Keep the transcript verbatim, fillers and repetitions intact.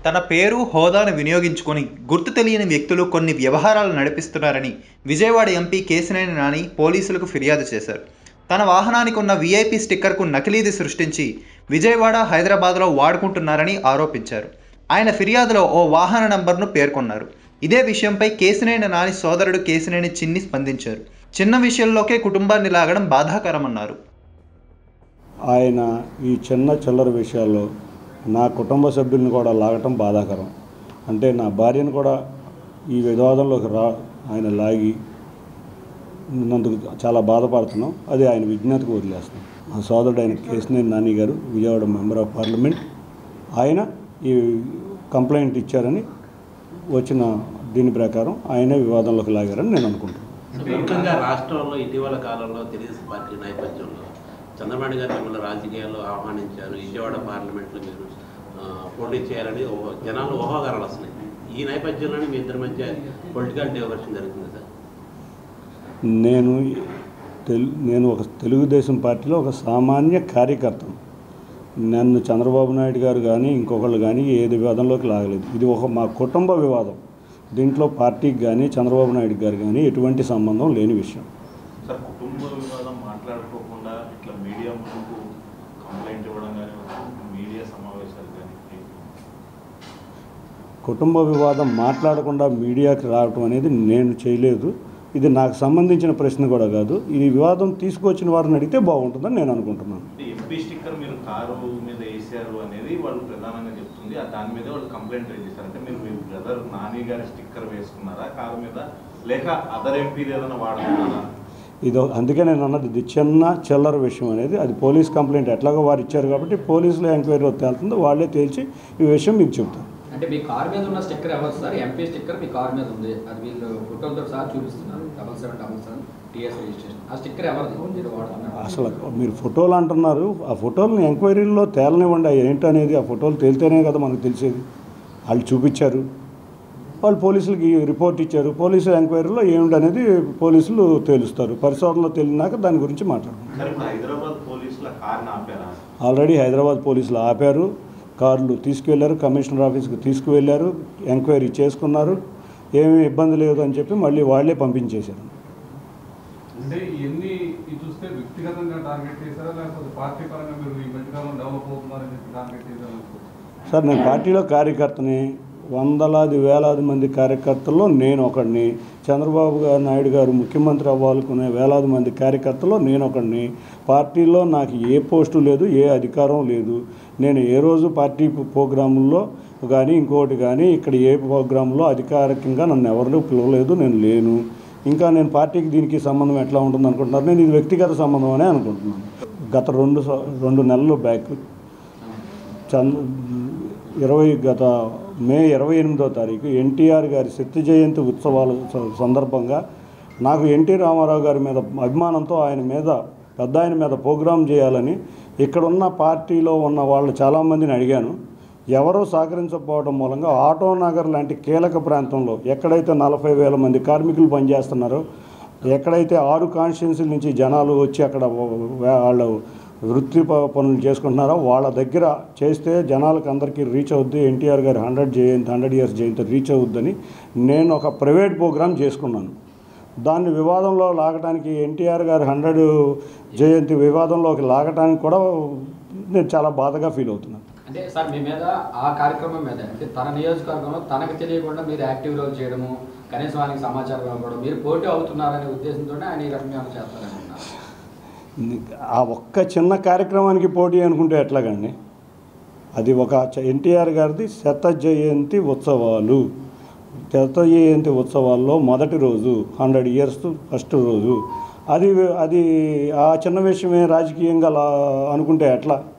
తన పేరు హోదాను వినియోగించుకొని గుర్తు తెలియని వ్యక్తులు కొన్ని వ్యవహారాలు నడిపిస్తున్నారని విజయవాడ ఎంపీ కేశినేని నాని పోలీసులకు ఫిర్యాదు చేశారు. తన వాహనానికి ఉన్న వీఐపీ స్టిక్కర్కు నకిలీది సృష్టించి విజయవాడ, హైదరాబాద్లో వాడుకుంటున్నారని ఆరోపించారు. ఆయన ఫిర్యాదులో ఓ వాహన నంబర్ను పేర్కొన్నారు. ఇదే విషయంపై కేశినేని నాని సోదరుడు కేశినేని చిన్ని స్పందించారు. చిన్న విషయంలోకే కుటుంబాన్ని లాగడం బాధాకరమన్నారు. ఆయన ఈ చిన్న చిల్లర విషయాల్లో నా కుటుంబ సభ్యులను కూడా లాగటం బాధాకరం. అంటే నా భార్యను కూడా ఈ వివాదంలోకి రా ఆయన లాగి నందుకు చాలా బాధపడుతున్నాం. అది ఆయన విజ్ఞతకు వదిలేస్తున్నాం. మా సోదరుడు ఆయన కేశినేని నాని గారు, విజయవాడ మెంబర్ ఆఫ్ పార్లమెంట్, ఆయన ఈ కంప్లైంట్ ఇచ్చారని వచ్చిన దీని ప్రకారం ఆయనే వివాదంలోకి లాగారని నేను అనుకుంటున్నాను. ముఖ్యంగా రాష్ట్రంలో ఇటీవల కాలంలో తెలుగుదేశం పార్టీ నేపథ్యంలో చంద్రబాబు గారు మిమ్మల్ని రాజకీయాల్లో ఆహ్వానించారు, విజయవాడ పార్లమెంట్లో మీరు పోటీ చేయాలని జనాలు ఊహాగానాలు వస్తున్నాయి. ఈ నేపథ్యంలోనే మీ ఇద్దరి మధ్య పొలిటికల్ డైవర్షన్ జరుగుతుంది సార్. నేను తెలు నేను ఒక తెలుగుదేశం పార్టీలో ఒక సామాన్య కార్యకర్తను. నన్ను చంద్రబాబు నాయుడు గారు కానీ ఇంకొకళ్ళు కానీ ఏది వివాదంలోకి లాగలేదు. ఇది ఒక మా కుటుంబ వివాదం. దీంట్లో పార్టీకి కానీ చంద్రబాబు నాయుడు గారు కానీ ఎటువంటి సంబంధం లేని విషయం. సార్, కుటుంబ వివాదం మాట్లాడుకోకుండా ఇట్లా మీడియా ముందుకు కంప్లైంట్ ఇవ్వడం కానీ, మీడియా సమావేశాలు కానీ, కుటుంబ వివాదం మాట్లాడకుండా మీడియాకి రావటం అనేది నేను చేయలేదు. ఇది నాకు సంబంధించిన ప్రశ్న కూడా కాదు. ఈ వివాదం తీసుకొచ్చిన వారిని అడిగితే బాగుంటుందని నేను అనుకుంటున్నాను. ఎంపీ స్టిక్కర్ మీరు కారు మీద వేసారు అనేది వాళ్ళు ప్రధానంగా చెప్తుంది. దాని మీద వాళ్ళు కంప్లైంట్ రైజ్ చేశారు. అంటే మీరు మీ బ్రదర్ నాని గారి స్టిక్కర్ వేసుకున్నారా కారు మీద, లేక అదర్ ఎంపీ ఏదైనా వాడుకున్నారా? ఇది అందుకే నేను అన్నది, ఇది చిన్న చిల్లర విషయం అనేది. అది పోలీస్ కంప్లైంట్ ఎట్లాగో వారు ఇచ్చారు కాబట్టి పోలీసులు ఎంక్వైరీలో తేలుతుందో వాళ్ళే తేల్చి ఈ విషయం మీకు చెప్తారు. అంటే మీ కార్ మీద ఉన్న స్టిక్కర్ ఎవరు సార్? ఎంపీ స్టిక్కర్ మీ కార్ మీద ఉంది, అది వీళ్ళు ఫోటోలతో సహా చూపిస్తున్నారు. Double seven double seven TS registration. ఆ స్టిక్కర్ ఎవరిది మీరు వాడుతున్నారు? అసలు మీరు ఫోటోలు అంటున్నారు, ఆ ఫోటోలను ఎంక్వైరీలో తేలనివ్వండి. ఏంటనేది ఆ ఫోటోలు తేలితేనే కదా మనకు తెలిసేది. వాళ్ళు చూపించారు, వాళ్ళు పోలీసులకి రిపోర్ట్ ఇచ్చారు. పోలీసుల ఎంక్వైరీలో ఏమిటి అనేది పోలీసులు తేలుస్తారు. పరిశోధనలో తేలినాక దాని గురించి మాట్లాడుతున్నారు. ఆల్రెడీ హైదరాబాద్ పోలీసులు ఆపారు, కార్లు తీసుకువెళ్ళారు, కమిషనర్ ఆఫీస్కి తీసుకువెళ్ళారు, ఎంక్వైరీ చేసుకున్నారు. ఏమీ ఇబ్బంది లేదు అని చెప్పి మళ్ళీ వాళ్ళే పంపించేశారు. అంటే ఇవన్నీ చూస్తే వ్యక్తిగతంగా టార్గెట్ చేశారా, లేకపోతే పార్టీ పరంగా మీరు ఈ మధ్యకాలంలో డెవలప్ అవుతున్నారని చెప్పి టార్గెట్ చేశారు? సార్, నేను పార్టీలో కార్యకర్తని. వందలాది వేలాది మంది కార్యకర్తల్లో నేను ఒకడిని. చంద్రబాబు గారు నాయుడు గారు ముఖ్యమంత్రి అవ్వాలనుకునే వేలాది మంది కార్యకర్తల్లో నేను ఒకడిని. పార్టీలో నాకు ఏ పోస్టు లేదు, ఏ అధికారం లేదు. నేను ఏ రోజు పార్టీ ప్రోగ్రాముల్లో కానీ ఇంకోటి కానీ ఇక్కడ ఏ ప్రోగ్రాంలో అధికారికంగా నన్ను ఎవరు పిలవలేదు, నేను లేను. ఇంకా నేను పార్టీకి దీనికి సంబంధం ఎట్లా ఉంటుంది అనుకుంటున్నారు? నేను ఇది వ్యక్తిగత సంబంధం అనే అనుకుంటున్నాను. గత రెండు రెండు నెలలు బ్యాక్ చంద్ర ఇరవై గత మే ఇరవై ఎనిమిదో తారీఖు ఎన్టీఆర్ గారి శక్తి జయంతి ఉత్సవాల సందర్భంగా నాకు ఎన్టీ రామారావు గారి మీద అభిమానంతో ఆయన మీద పెద్ద ఆయన మీద ప్రోగ్రాం చేయాలని ఇక్కడున్న పార్టీలో ఉన్న వాళ్ళు చాలామందిని అడిగాను. ఎవరూ సహకరించకపోవడం మూలంగా ఆటో నగర్ లాంటి కీలక ప్రాంతంలో ఎక్కడైతే నలభై వేల మంది కార్మికులు పనిచేస్తున్నారో, ఎక్కడైతే ఆరు కాన్స్టిట్యున్సీల నుంచి జనాలు వచ్చి అక్కడ వాళ్ళు వృత్తి పనులు చేసుకుంటున్నారో వాళ్ళ దగ్గర చేస్తే జనాలకు అందరికీ రీచ్ అవుద్ది, ఎన్టీఆర్ గారి హండ్రెడ్ జయంతి హండ్రెడ్ ఇయర్స్ జయంతి రీచ్ అవుద్దని నేను ఒక ప్రైవేట్ ప్రోగ్రాం చేసుకున్నాను. దాన్ని వివాదంలో లాగటానికి, ఎన్టీఆర్ గారి హండ్రెడ్ జయంతి వివాదంలోకి లాగటానికి కూడా నేను చాలా బాధగా ఫీల్ అవుతున్నాను. అంటే సార్, మీ మీద ఆ కార్యక్రమం మీద అంటే తన నియోజకవర్గంలో తనకు తెలియకుండా మీరు యాక్టివ్ రోల్ చేయడము, కనీసం ఆయనకి సమాచారం ఇవ్వడం, మీరు పోటీ అవుతున్నారనే ఉద్దేశంతో ఆయన ఈ రకంగా చేస్తారనుకుంటున్నారు. ఆ ఒక్క చిన్న కార్యక్రమానికి పోటీ అనుకుంటే ఎట్లాగండి? అది ఒక ఎన్టీఆర్ గారిది శత జయంతి ఉత్సవాలు. శత జయంతి ఉత్సవాల్లో మొదటి రోజు, హండ్రెడ్ ఇయర్స్ ఫస్ట్ రోజు. అది అది ఆ చిన్న విషయమే రాజకీయంగా అనుకుంటే ఎట్లా?